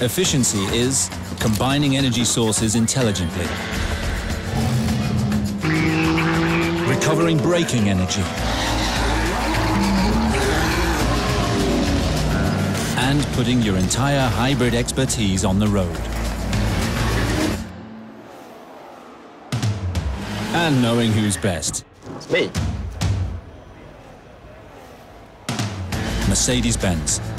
Efficiency is combining energy sources intelligently, recovering braking energy, and putting your entire hybrid expertise on the road. And knowing who's best. It's me. Mercedes-Benz.